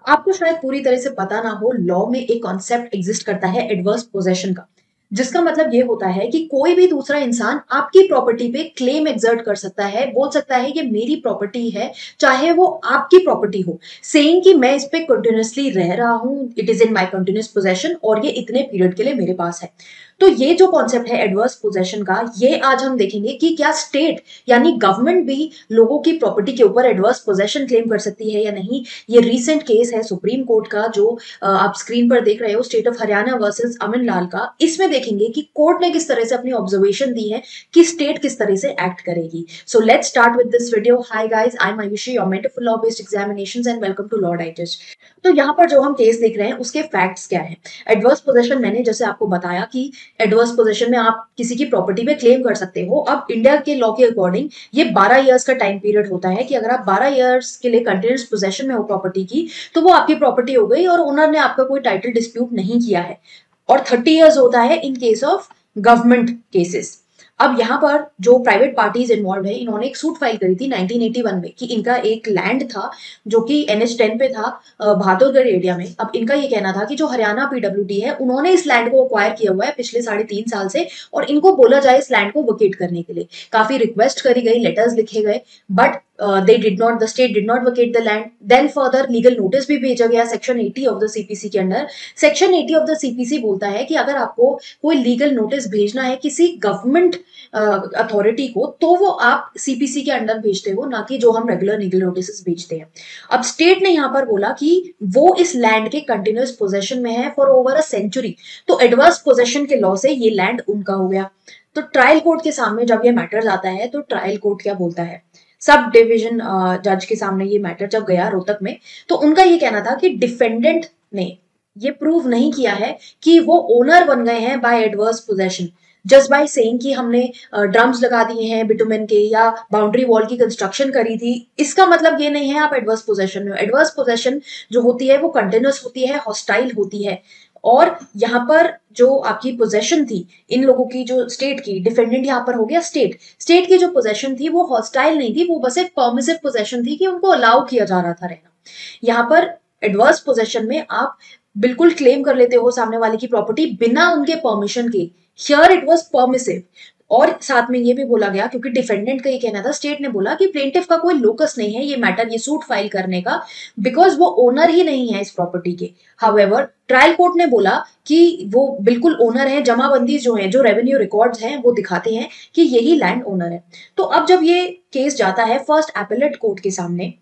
आपको शायद पूरी तरह से पता ना हो, लॉ में एक कॉन्सेप्ट एग्जिस्ट करता है एडवर्स पोजेशन का, जिसका मतलब ये होता है कि कोई भी दूसरा इंसान आपकी प्रॉपर्टी पे क्लेम एग्जर्ट कर सकता है, बोल सकता है ये मेरी प्रॉपर्टी है, चाहे वो आपकी प्रॉपर्टी हो, सेइंग कि मैं इस पे कंटिन्यूअसली रह रहा हूं, it is in my continuous possession और ये इतने पीरियड के लिए मेरे पास है। तो ये जो कॉन्सेप्ट है एडवर्स पोजेशन का, ये आज हम देखेंगे कि क्या स्टेट यानी गवर्नमेंट भी लोगों की प्रॉपर्टी के ऊपर एडवर्स पोजेशन क्लेम कर सकती है या नहीं। ये रीसेंट केस है सुप्रीम कोर्ट का, जो आप स्क्रीन पर देख रहे हो, state of Haryana versus Aman Lal का। इसमें देखेंगे कि कोर्ट ने किस तरह से अपनी ऑब्जर्वेशन दी है कि स्टेट किस तरह से एक्ट करेगी। So let's start with this video. Hi guys, I am Ayushi, your mentor for law based examinations and welcome to law digest. तो यहाँ पर जो हम केस देख रहे हैं उसके फैक्ट्स क्या है। एडवर्स पोजेशन, मैंने जैसे आपको बताया कि एडवर्स पोजेशन में आप किसी की प्रॉपर्टी पे क्लेम कर सकते हो। अब इंडिया के लॉ के अकॉर्डिंग ये 12 इयर्स का टाइम पीरियड होता है कि अगर आप 12 इयर्स के लिए कंटिन्यूअस पोजेशन में हो प्रॉपर्टी की, तो वो आपकी प्रॉपर्टी हो गई और ओनर ने आपका कोई टाइटल डिस्प्यूट नहीं किया है। और 30 इयर्स होता है in case of government cases. अब यहाँ पर जो प्राइवेट पार्टीज इन्वॉल्व है, इन्होंने एक सूट फाइल करी थी 1981 में कि इनका एक लैंड था जो कि NH10 पे था, बहादुरगढ़ एरिया में। अब इनका ये कहना था कि जो हरियाणा PWD है, उन्होंने इस लैंड को अक्वायर किया हुआ है पिछले 3.5 साल से, और इनको बोला जाए इस लैंड को वोकेट करने के लिए। काफी रिक्वेस्ट करी गई, लेटर्स लिखे गए, but they did not, the state did not vacate the land. Then further legal notice भी भेजा गया सेक्शन 80 ऑफ द CPC के under. Section 80 of the CPC बोलता है कि अगर आपको कोई लीगल नोटिस भेजना है किसी गवर्नमेंट अथॉरिटी को, तो वो आप CPC के अंडर भेजते हो, ना कि जो हम रेगुलर लीगल नोटिस भेजते हैं। अब स्टेट ने यहाँ पर बोला कि वो इस लैंड के कंटिन्यूअस पोजेशन में है फॉर ओवर अ सेंचुरी, तो एडवर्स पोजेशन के लॉ से ये लैंड उनका हो गया। तो ट्रायल कोर्ट के सामने जब ये मैटर आता है, तो ट्रायल कोर्ट क्या बोलता है, सब डिवीजन जज के सामने ये मैटर जब गया रोहतक में, तो उनका ये कहना था कि डिफेंडेंट ने ये प्रूव नहीं किया है कि वो ओनर बन गए हैं by adverse possession, just by saying कि हमने ड्रम्स लगा दिए हैं बिटुमेन के या बाउंड्री वॉल की कंस्ट्रक्शन करी थी। इसका मतलब ये नहीं है आप एडवर्स पोजेशन में हो। एडवर्स पोजेशन जो होती है वो कंटिन्यूअस होती है, हॉस्टाइल होती है। और यहाँ पर जो आपकी पोजेशन थी इन लोगों की, जो स्टेट की, डिफेंडेंट यहाँ पर हो गया स्टेट, स्टेट की जो पोजेशन थी वो हॉस्टाइल नहीं थी, वो बस एक परमिसिव पोजेशन थी कि उनको अलाउ किया जा रहा था रहना। यहाँ पर एडवर्स पोजेशन में आप बिल्कुल क्लेम कर लेते हो सामने वाले की प्रॉपर्टी बिना उनके परमिशन के। Here it was permissive. और साथ में ये भी बोला गया, क्योंकि डिफेंडेंट का ये कहना था, स्टेट ने बोला कि प्लेंटिफ का कोई लोकस नहीं है ये मैटर, ये सूट फाइल करने का, बिकॉज वो ओनर ही नहीं है इस प्रॉपर्टी के। हाउएवर ट्रायल कोर्ट ने बोला कि वो बिल्कुल ओनर है, जमाबंदी जो है, जो रेवेन्यू रिकॉर्ड्स हैं वो दिखाते हैं कि यही लैंड ओनर है। तो अब जब ये केस जाता है फर्स्ट एपेलेट कोर्ट के सामने,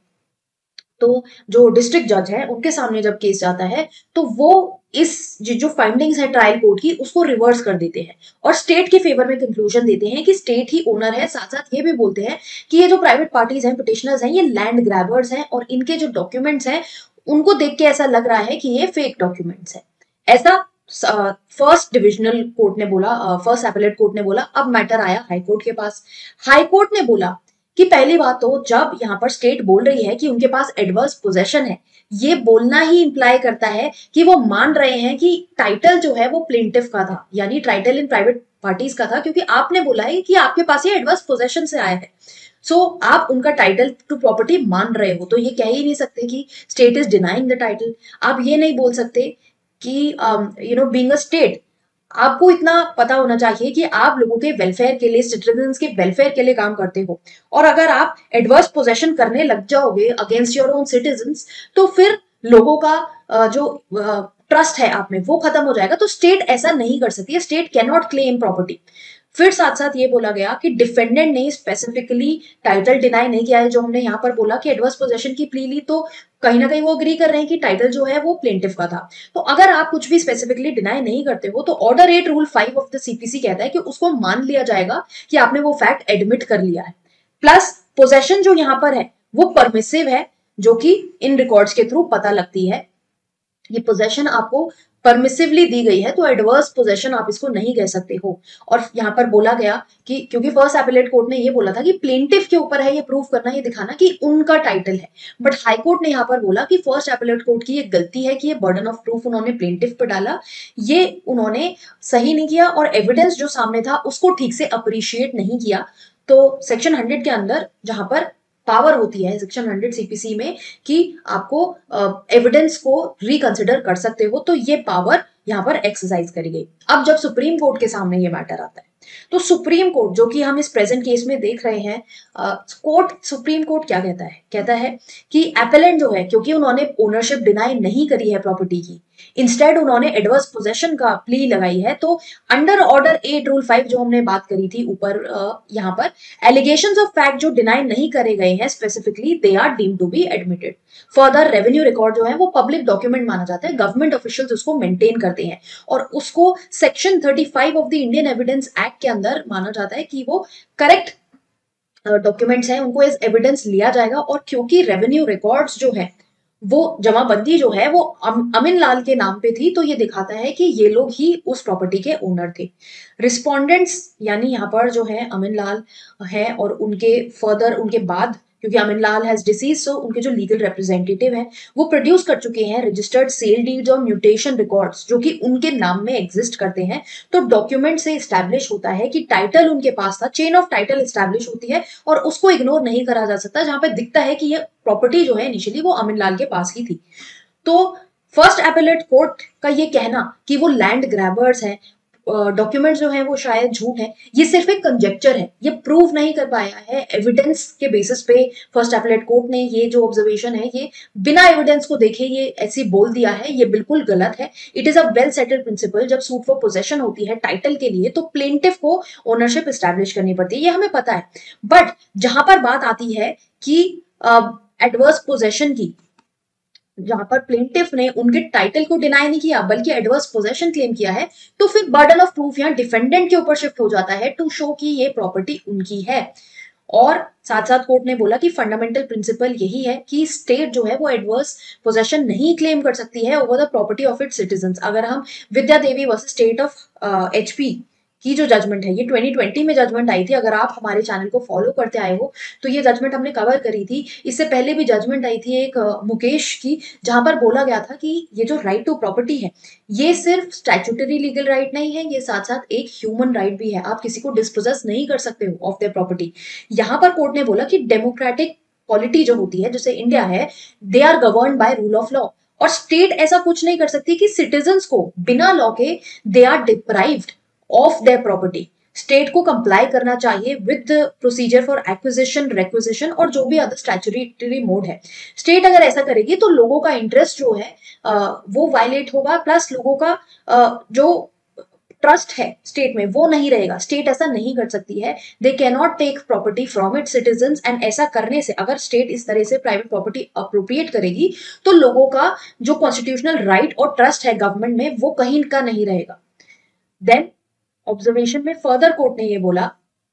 तो जो डिस्ट्रिक्ट जज है उनके सामने जब केस जाता है, तो वो इस जो फाइंडिंग्स है ट्रायल कोर्ट की उसको रिवर्स कर देते हैं और स्टेट के फेवर में कंक्लूजन देते हैं कि स्टेट ही ओनर है। साथ साथ ये भी बोलते हैं कि ये जो प्राइवेट पार्टीज हैं, पिटिशनर्स हैं, ये लैंड ग्रैबर्स हैं और इनके जो डॉक्यूमेंट्स हैं उनको देख के ऐसा लग रहा है कि ये फेक डॉक्यूमेंट्स है। ऐसा फर्स्ट डिविजनल कोर्ट ने बोला, फर्स्ट एपेलेट कोर्ट ने बोला। अब मैटर आया हाई कोर्ट के पास। हाई कोर्ट ने बोला कि पहली बात तो जब यहाँ पर स्टेट बोल रही है कि उनके पास एडवर्स पोजेशन है, ये बोलना ही इंप्लाई करता है कि वो मान रहे हैं कि टाइटल जो है वो प्लेंटिफ का था, यानी टाइटल इन प्राइवेट पार्टीज का था, क्योंकि आपने बोला है कि आपके पास ये एडवर्स पोजेशन से आया है। सो आप उनका टाइटल टू प्रॉपर्टी मान रहे हो, तो ये कह ही नहीं सकते कि state is denying the title. आप ये नहीं बोल सकते कि बीइंग अ स्टेट, आपको इतना पता होना चाहिए कि आप लोगों के वेलफेयर के लिए, सिटीजन्स के वेलफेयर के लिए काम करते हो, और अगर आप एडवर्स पोजेशन करने लग जाओगे अगेंस्ट योर ओन सिटीजन्स, तो फिर लोगों का जो ट्रस्ट है आप में वो खत्म हो जाएगा। तो स्टेट ऐसा नहीं कर सकती है, state can not claim property. फिर साथ साथ ये बोला गया कि डिफेंडेंट ने स्पेसिफिकली टाइटल डिनाई नहीं किया है। जो हमने यहाँ पर बोला कि एडवर्स पोजेशन की प्ली ली, तो कहीं ना कहीं वो अग्री कर रहे हैं कि टाइटल जो है वो प्लेंटिफ का था। तो अगर आप कुछ भी स्पेसिफिकली डिनाई नहीं करते हो, तो order 8 rule 5 of the CPC कहता है कि उसको मान लिया जाएगा कि आपने वो फैक्ट एडमिट कर लिया है। प्लस पोजेशन जो यहाँ पर है वो परमिसिव है, जो कि इन रिकॉर्ड्स के थ्रू पता लगती है। ये पोजेशन आपको परमिसिवली दी गई है, तो एडवर्स पोजेशन आप इसको नहीं कह सकते हो। और यहाँ पर बोला गया कि क्योंकि फर्स्ट एपेलेट कोर्ट ने ये बोला था कि प्लेंटिफ के ऊपर है ये प्रूव करना, ये दिखाना कि उनका टाइटल है, बट हाई कोर्ट ने यहाँ पर बोला कि फर्स्ट एपेलेट कोर्ट की ये गलती है कि ये बर्डन ऑफ प्रूफ उन्होंने प्लेंटिफ पे डाला, ये उन्होंने सही नहीं किया और एविडेंस जो सामने था उसको ठीक से अप्रिशिएट नहीं किया। तो सेक्शन 100 के अंदर जहां पर पावर होती है सेक्शन 100 सीपीसी में कि आपको एविडेंस को रिकंसिडर कर सकते हो, तो ये पावर यहाँ पर एक्सरसाइज करी गई। अब जब सुप्रीम कोर्ट के सामने ये मैटर आता है, तो सुप्रीम कोर्ट जो कि हम इस प्रेजेंट केस में देख रहे हैं, सुप्रीम कोर्ट क्या कहता है? कहता है कि एपेलेंट जो है, क्योंकि उन्होंने ओनरशिप डिनाई नहीं करी है प्रॉपर्टी की, इंस्टेड उन्होंने एडवर्स पोजेशन का प्ली लगाई है, तो अंडर ऑर्डर 8 रूल 5 जो हमने बात करी थी ऊपर, यहाँ पर एलिगेशंस ऑफ फैक्ट जो डिनाई नहीं करे गए हैं specifically, they are deemed to be admitted. Further revenue record जो है वो पब्लिक डॉक्यूमेंट माना जाता है, गवर्नमेंट ऑफिशियल्स उसको मेंटेन करते हैं और उसको section 35 of the Indian Evidence Act के अंदर माना जाता है कि वो करेक्ट डॉक्यूमेंट्स हैं, उनको एज एविडेंस लिया जाएगा। और क्योंकि रेवेन्यू रिकॉर्ड्स जो है वो जमाबंदी जो है वो अमीन लाल के नाम पे थी, तो ये दिखाता है कि ये लोग ही उस प्रॉपर्टी के ओनर थे। रिस्पोंडेंट्स यानी यहाँ पर जो है अमीन लाल है और उनके फर्दर उनके बाद, क्योंकि अमीन लाल हैज डिसीज, सो उनके जो लीगल रिप्रेजेंटेटिव हैं वो प्रोड्यूस कर चुके हैं रजिस्टर्ड सेल डीड्स और म्यूटेशन रिकॉर्ड्स जो कि उनके नाम में एग्जिस्ट करते हैं। तो डॉक्यूमेंट से स्टैब्लिश होता है कि टाइटल उनके पास था, चेन ऑफ टाइटल स्टैब्लिश होती है और उसको इग्नोर नहीं करा जा सकता, जहां पे दिखता है कि ये प्रॉपर्टी जो है इनिशियली वो अमीन लाल के पास ही थी। तो फर्स्ट एपेलेट कोर्ट का ये कहना कि वो लैंड ग्रैबर्स हैं, डॉक्यूमेंट जो है वो शायद झूठ है, ये सिर्फ एक कंजेक्चर है, ये प्रूव नहीं कर पाया है एविडेंस के बेसिस पे। फर्स्ट एपेलेट कोर्ट ने ये जो ऑब्जर्वेशन है ये बिना एविडेंस को देखे ये ऐसी बोल दिया है, ये बिल्कुल गलत है। It is a well settled principle, जब सूट फॉर पोजेशन होती है टाइटल के लिए तो प्लेंटिफ को ओनरशिप एस्टैब्लिश करनी पड़ती है, ये हमें पता है। बट जहां पर बात आती है कि एडवर्स पोजेशन की, जहां पर प्लेंटिफ ने उनके टाइटल को डिनाई नहीं किया बल्कि एडवर्स पोजेशन क्लेम किया है, तो फिर बर्डन ऑफ प्रूफ यहाँ डिफेंडेंट के ऊपर शिफ्ट हो जाता है टू शो कि ये प्रॉपर्टी उनकी है। और साथ साथ कोर्ट ने बोला कि फंडामेंटल प्रिंसिपल यही है कि स्टेट जो है वो एडवर्स पोजेशन नहीं क्लेम कर सकती है over the property of its citizens. अगर हम Vidya Devi versus state of HP की जो जजमेंट है, ये 2020 में जजमेंट आई थी, अगर आप हमारे चैनल को फॉलो करते आए हो तो ये जजमेंट हमने कवर करी थी। इससे पहले भी जजमेंट आई थी एक मुकेश की, जहां पर बोला गया था कि ये जो राइट टू प्रॉपर्टी है ये सिर्फ स्टैट्यूटरी लीगल राइट नहीं है, ये साथ साथ एक ह्यूमन राइट भी है, आप किसी को डिस्पोजेस नहीं कर सकते हो ऑफ देयर प्रॉपर्टी। यहां पर कोर्ट ने बोला कि डेमोक्रेटिक पॉलिटी जो होती है जैसे इंडिया है, they are govern by rule of law, और स्टेट ऐसा कुछ नहीं कर सकती कि सिटीजन्स को बिना लॉ के they are deprived of their property. State को कंप्लाई करना चाहिए with procedure for acquisition, requisition और जो भी अदर स्टैट्यूटरी मोड है। स्टेट अगर ऐसा करेगी तो लोगों का इंटरेस्ट जो है वो वायलेट होगा, प्लस लोगों का जो ट्रस्ट है स्टेट में वो नहीं रहेगा। स्टेट ऐसा नहीं कर सकती है, they can not take property from its citizens, and ऐसा करने से अगर स्टेट इस तरह से प्राइवेट प्रॉपर्टी अप्रोप्रिएट करेगी तो लोगों का जो कॉन्स्टिट्यूशनल राइट और ट्रस्ट है गवर्नमेंट में वो कहीं का नहीं रहेगा। देन ऑब्जर्वेशन में फर्दर कोर्ट ने ये बोला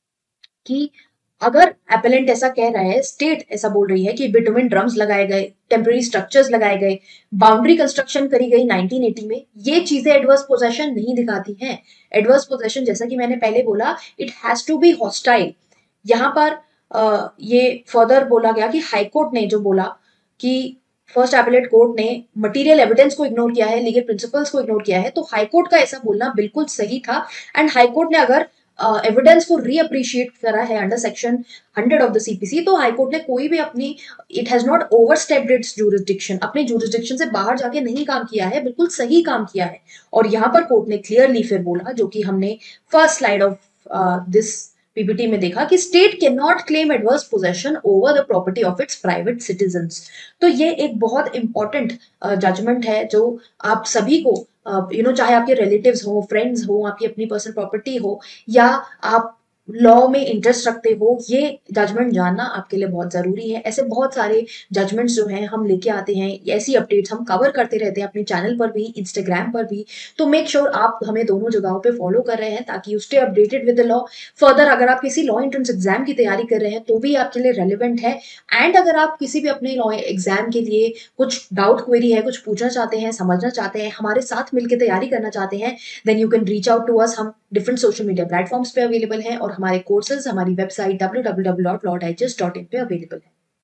कि अगर एपेलेंट ऐसा कह रहा है, स्टेट ऐसा बोल रही है कि बिटुमिन ड्रम्स लगाए गए, टेम्पररी स्ट्रक्चर्स लगाए गए, बाउंड्री कंस्ट्रक्शन करी गई 1980 में, ये चीजें एडवर्स पोजेशन नहीं दिखाती हैं। एडवर्स पोजेशन जैसा कि मैंने पहले बोला, it has to be hostile. यहाँ पर ये फर्दर बोला गया कि हाईकोर्ट ने जो बोला कि फर्स्ट एपेलेट कोर्ट ने मटेरियल एविडेंस को इग्नोर किया है, लीगल प्रिंसिपल्स को इग्नोर किया है, तो हाईकोर्ट का ऐसा बोलना बिल्कुल सही था। एंड हाईकोर्ट ने अगर एविडेंस को रीअप्रिशिएट करा है under section 100 of the CPC, तो हाईकोर्ट ने कोई भी अपनी, it has not overstepped its jurisdiction, अपने जुरिसडिक्शन से बाहर जाके नहीं काम किया है, बिल्कुल सही काम किया है। और यहाँ पर कोर्ट ने क्लियरली फिर बोला, जो कि हमने first slide of this PPT में देखा, कि state can not claim adverse possession over the property of its private citizens. तो ये एक बहुत इंपॉर्टेंट जजमेंट है जो आप सभी को चाहे आपके रिलेटिव्स हो, फ्रेंड्स हो, आपकी अपनी पर्सनल प्रॉपर्टी हो, या आप लॉ में इंटरेस्ट रखते हो, ये जजमेंट जानना आपके लिए बहुत जरूरी है। ऐसे बहुत सारे जजमेंट्स जो हैं हम लेके आते हैं, ऐसी अपडेट्स हम कवर करते रहते हैं अपने चैनल पर भी, इंस्टाग्राम पर भी। तो मेक श्योर आप हमें दोनों जगहों पे फॉलो कर रहे हैं ताकि you stay updated with the law. Further अगर आप किसी लॉ एंट्रेंस एग्जाम की तैयारी कर रहे हैं तो भी आपके लिए रेलिवेंट है। एंड अगर आप किसी भी अपने लॉ एग्जाम के लिए कुछ डाउट क्वेरी है, कुछ पूछना चाहते हैं, समझना चाहते हैं, हमारे साथ मिलकर तैयारी करना चाहते हैं, then you can reach out to us. हम डिफरेंट सोशल मीडिया प्लेटफॉर्म्स पे अवेलेबल हैं और हमारे कोर्सेज हमारी वेबसाइट www.lawdigest.in पे अवेलेबल है।